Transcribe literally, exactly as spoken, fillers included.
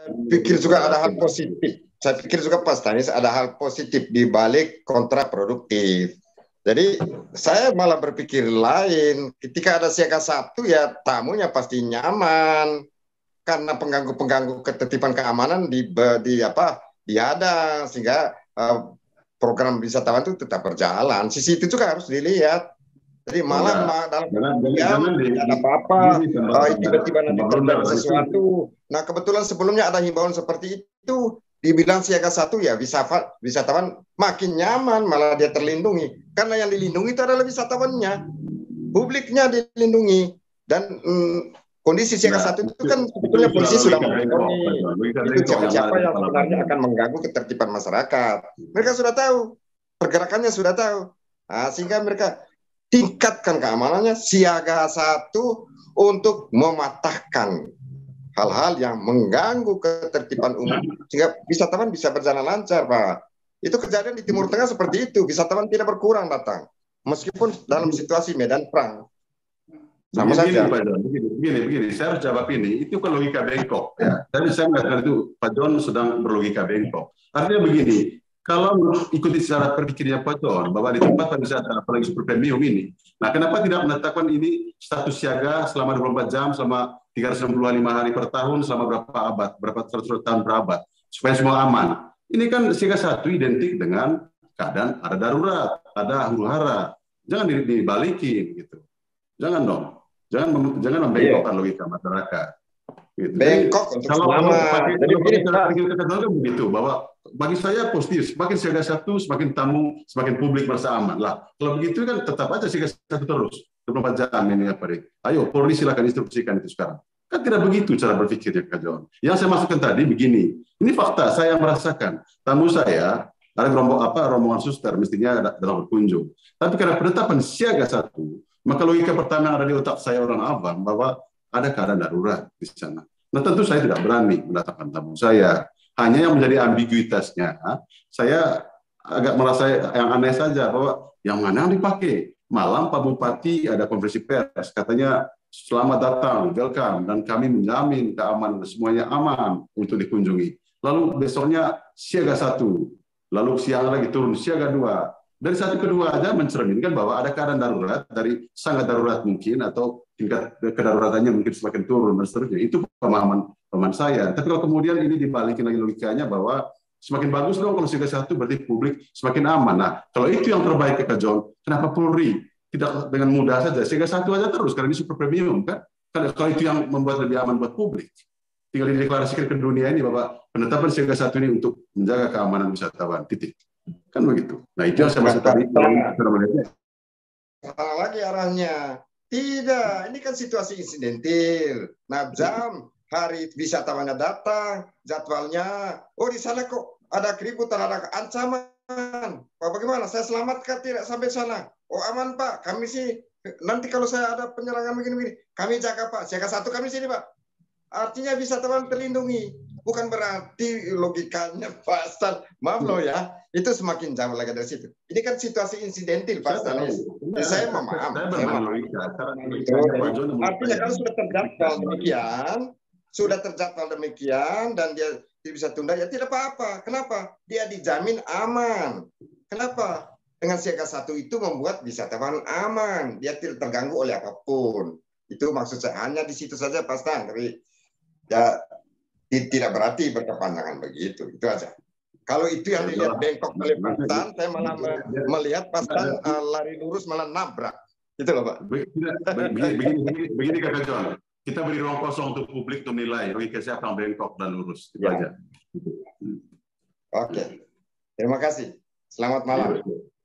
pikir juga ada hal positif. Saya pikir juga Pak Stanis ada hal positif di balik kontraproduktif. Jadi saya malah berpikir lain. Ketika ada siaga satu ya tamunya pasti nyaman karena pengganggu-pengganggu ketertiban keamanan di, di apa diada sehingga uh, program wisatawan itu tetap berjalan. Sisi itu juga harus dilihat. Jadi malah ma dalam jangan ada apa-apa, tiba-tiba nanti terjadi sesuatu. Nah kebetulan sebelumnya ada himbauan seperti itu, dibilang siaga satu ya wisatawan, wisatawan makin nyaman, malah dia terlindungi. Karena yang dilindungi itu adalah wisatawannya, publiknya dilindungi. Dan mm, kondisi siaga satu itu kan sebetulnya polisi sudah melindungi itu siapa-siapa yang sebenarnya akan mengganggu ketertiban masyarakat. Mereka sudah tahu, pergerakannya sudah tahu. Nah, sehingga mereka tingkatkan keamanannya siaga satu untuk mematahkan hal-hal yang mengganggu ketertiban umum sehingga wisatawan bisa berjalan lancar, Pak. Itu kejadian di Timur Tengah seperti itu, wisatawan tidak berkurang datang meskipun dalam situasi medan perang. Sama begini, saja. Pak John, begini, begini, begini, saya harus jawab ini. Itu kan logika bengkok, ya. Tapi saya mengatakan itu Pak John sedang berlogika bengkok. Artinya begini, kalau ikuti cara berpikirnya Pak John, bahwa di tempat pariwisata, apalagi super premium ini, nah kenapa tidak menetapkan ini status siaga selama dua puluh empat jam, selama tiga ratus enam puluh lima hari per tahun, selama berapa abad, berapa ratus tahun per abad, supaya semua aman. Ini kan siaga satu identik dengan keadaan ada darurat, ada huru-hara. Jangan dibalikin, gitu. Jangan dong. Jangan jangan membengkokkan logika masyarakat. Gitu. Bengkok untuk kalau selama. Kalau pakai, Jadi kalau begini, kita kan begitu, bahwa bagi saya positif, semakin siaga satu, semakin tamu, semakin publik merasa aman. Lah, kalau begitu kan tetap aja siaga satu terus, dua puluh empat jam ini apa deh. Ayo, Polri silakan instruksikan itu sekarang. Kan tidak begitu cara berpikirnya, Kak John. Yang saya masukkan tadi begini, ini fakta saya yang merasakan. Tamu saya, ada rombongan apa rombongan suster mestinya dalam berkunjung. Tapi karena penetapan siaga satu, maka logika pertama yang ada di otak saya orang awam bahwa ada keadaan darurat di sana. Nah tentu saya tidak berani mendatangkan tamu saya. Hanya yang menjadi ambiguitasnya, saya agak merasa yang aneh saja bahwa yang mana yang dipakai. Malam Pak Bupati ada konferensi pers, katanya selamat datang, welcome, dan kami menjamin keamanan semuanya aman untuk dikunjungi. Lalu besoknya siaga satu, lalu siang lagi turun siaga dua. Dari satu kedua aja mencerminkan bahwa ada keadaan darurat, dari sangat darurat mungkin, atau tingkat kedaruratannya mungkin semakin turun, dan seterusnya. Itu pemahaman pemahaman saya. Tapi kalau kemudian ini dibalikin lagi logikanya bahwa semakin bagus dong kalau siaga satu, berarti publik semakin aman. Nah, kalau itu yang terbaik, Kak John, kenapa Polri tidak dengan mudah saja siaga satu aja terus, karena ini super premium, kan? Kalau itu yang membuat lebih aman buat publik, tinggal dideklarasikan ke dunia ini bahwa penetapan siaga satu ini untuk menjaga keamanan wisatawan, titik. Kan begitu. Nah itu yang saya maksud tadi. Salah lagi arahnya. Tidak, ini kan situasi insidentil. Nah jam, hari wisatawannya datang, jadwalnya, oh di sana kok ada keributan, ada ancaman. Pak bagaimana? Saya selamatkan tidak sampai sana. Oh aman Pak, kami sih nanti kalau saya ada penyerangan begini-begini, kami jaga Pak. Siaga satu kami sini Pak. Artinya wisatawan terlindungi. Bukan berarti logikanya Pak Stan, maaf loh ya, itu semakin jauh lagi dari situ. Ini kan situasi insidentil Pak Stanis. Ya, saya memaham. Saya memaham. Artinya kalau sudah terjadwal demikian, sudah terjadwal demikian dan dia bisa tunda, ya tidak apa-apa. Kenapa? Dia dijamin aman. Kenapa? Dengan siaga satu itu membuat wisatawan aman. Dia tidak terganggu oleh apapun. Itu maksud saya, hanya di situ saja Pak Stan. Tapi ya tidak berarti berkepanjangan begitu, itu aja. Kalau itu yang dilihat bengkok oleh Pak Stan, saya malah melihat Pak Stan uh, lari lurus malah nabrak. Itu loh Pak. Begini, begini, begini, begini Kakak John. Kita beri ruang kosong untuk publik untuk menilai logika siapa yang bengkok dan lurus. Itu ya. aja. Oke. Terima kasih. Selamat malam.